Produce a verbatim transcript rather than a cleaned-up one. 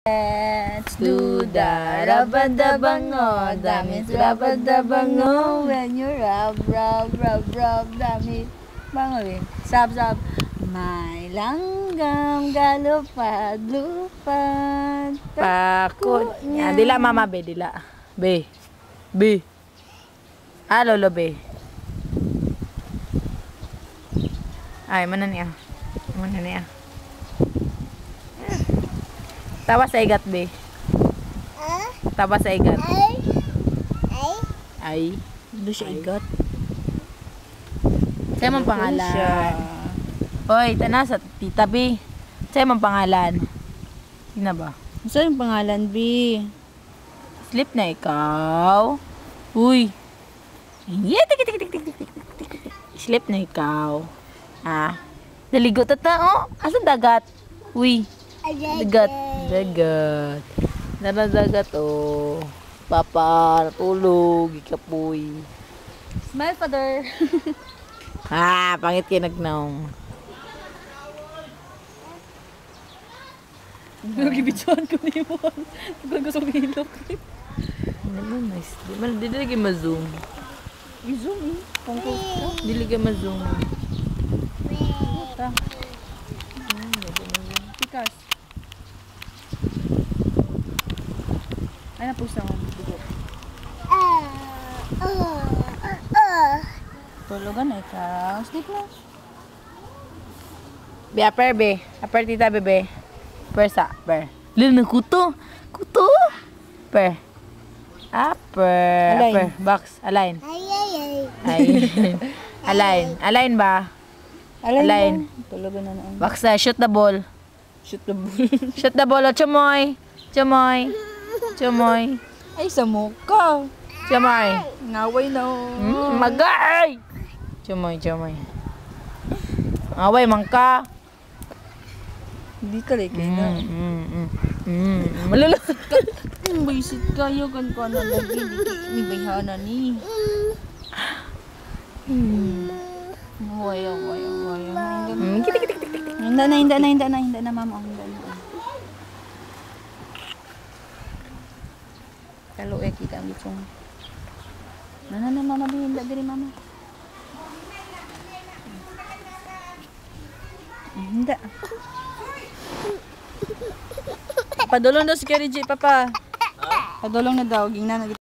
Let's do the rabadabango, damit rabadabango. When you rub, rub, rub, rub, damit bango. Sab, sab. May langgam, galupad, lupad, Pako. Yan, dila mama be, dila. Be. Be. Ah, lolo be. Ay, mana niya. Mana niya. Tawa sa igat be. Tawa sa igat. Ay. Ay. Ano siya igat? Sa'yo mong pangalan. Hoy, tana sa tita B. Sa'yo mong pangalan. Sino ba? Saan yung pangalan, B? Sleep na ikaw. Uy. Yeah, tik tik tik tik tik tik tik tik. Sleep na ikaw. Ah. Daligo tata oh. Asan dagat? Uy. Dagat. Dagat. Nara dagat oh. Papa, tulog, ikapoy. Smile, father. Ah, pangit kayo nagnaong. Nagibidyoan ko niyo mo. Gusto ko hilok. Ano nice. Di man di lagi ma-zoom. I-zoom eh. Pangko ka. Di lagi ma-zoom. Ta. Pikas. Ay, napusta ko. Dugo. Tulugan na ikaw. Sleep na. Be, aper be. Aper tita bebe. Per sa, per. Lil na kuto. Kuto. Per. Aper. Align. Aper. Box. Align. Ay. Align. Align ba? Align. Tulugan na na. Box na. Shoot the ball. Shoot the ball. Shoot the ball. O, chumoy. Chumoy. Chumoy. Ay, sa mukha. Chumoy. Ngaway na. Mm, magay! Chumoy, chumoy. Away, mangka. Hindi ka like na. Mm, mm, mm. Mm. Malulunod ka. Baisit kayo kan ko na lagi. May bayhana ni. Hmm. Waya, waya, waya. Mm, kitik, kitik, kitik, kitik. Hinda na, hinda na, hinda na, hinda na, mama. Hinda na. Kalau eh kita ambil cung. Na na na mama bi hinda diri mama. Hinda. Padulong daw si Kerry J, papa. Padulong na daw, ging na